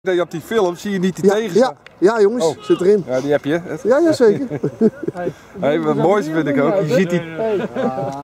Dat je op die film zie je niet die tegenstand. Ja, jongens, zit erin. Ja, die heb je. Ja, zeker. Wat mooiste vind ik ook. Je ziet die...